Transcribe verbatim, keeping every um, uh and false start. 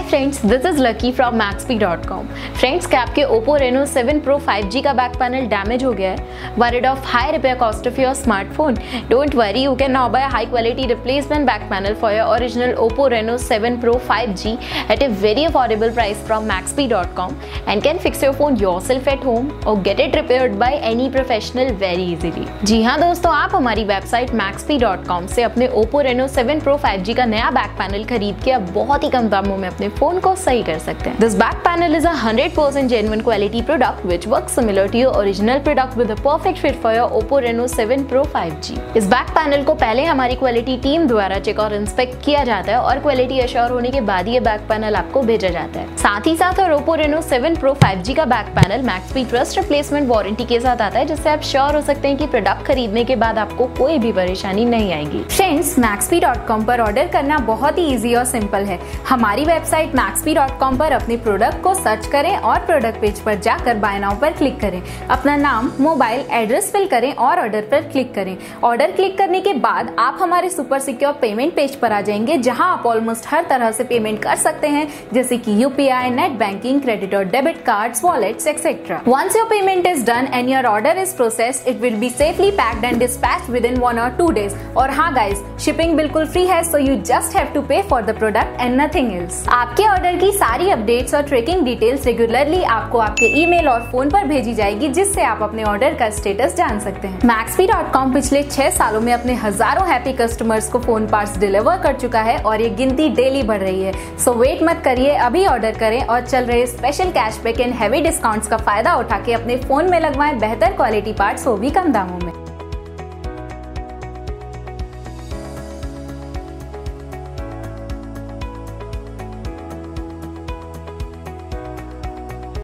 Friends, this is Lucky from Maxpe dot com. Friends, क्या आपके Oppo Reno seven Pro five G का back panel damage हो गया है? Worried of high repair cost of your smartphone? Don't worry, you can now buy high quality replacement back panel for your original Oppo Reno seven Pro five G at a very affordable price from maxpy dot com and can fix your phone yourself at home or get it repaired by any professional very easily। जी हाँ दोस्तों, आप हमारी website maxpy dot com से अपने Oppo Reno seven Pro five G का नया back panel खरीद के अब बहुत ही कम दामों में अपने फोन को सही कर सकते हैं। This back panel is a one hundred percent genuine quality product which works similar to your original product with a perfect fit for your Oppo Reno seven Pro five G. इस back panel को पहले हमारी quality team द्वारा check और inspect किया जाता है और क्वालिटी एश्योर होने के बाद ये बैक पैनल आपको भेजा जाता है। साथ ही साथ और Oppo Reno seven Pro five G का back panel Maxpe trust replacement warranty के साथ आता है, जिससे आप श्योर हो सकते हैं कि प्रोडक्ट खरीदने के बाद आपको कोई भी परेशानी नहीं आएगी। फ्रेंड्स, मैक्सपी डॉट कॉम पर ऑर्डर करना बहुत ही इजी और सिंपल है। हमारी वेबसाइट मैक्सपी डॉट कॉम पर अपने प्रोडक्ट को सर्च करें और प्रोडक्ट पेज पर जाकर बाय नाउ पर क्लिक करें। अपना नाम, मोबाइल एड्रेस फिल करें और ऑर्डर पर क्लिक करें। ऑर्डर क्लिक करने के बाद आप हमारे सुपर सिक्योर पेमेंट पेज पर आ जाएंगे, जहां आप ऑलमोस्ट हर तरह से पेमेंट कर सकते हैं, जैसे कि यूपीआई, नेट बैंकिंग, क्रेडिट और debit cards, wallets etcetera. Once your payment is done and your order is processed, it will be safely packed and dispatched within one or two days। और हाँ guys, shipping बिल्कुल free है, so you just have to pay for the product and nothing else। आपके order की सारी updates और tracking details regularly आपको आपके ईमेल और फोन पर भेजी जाएगी, जिससे आप अपने ऑर्डर का स्टेटस जान सकते हैं। मैक्सपी डॉट कॉम पिछले छह सालों में अपने हजारों हैप्पी कस्टमर्स को फोन पार्ट्स डिलीवर कर चुका है और ये गिनती डेली बढ़ रही है। सो वेट मत करिए, अभी ऑर्डर करें और चल रहे special cashback and heavy discounts का फायदा उठा के अपने फोन में लगवाएं बेहतर क्वालिटी पार्ट्स, वो भी कम दामों में।